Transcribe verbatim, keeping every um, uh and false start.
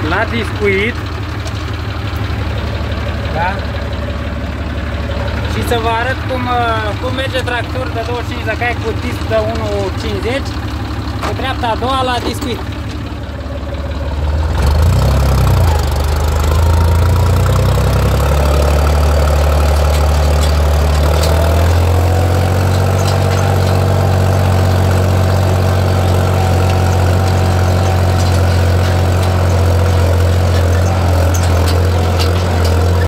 la discuit. Da? Și să vă arăt cum, cum merge tractor de douăzeci și cinci de cai cu disc de unu cincizeci, cu dreapta a doua la discuit.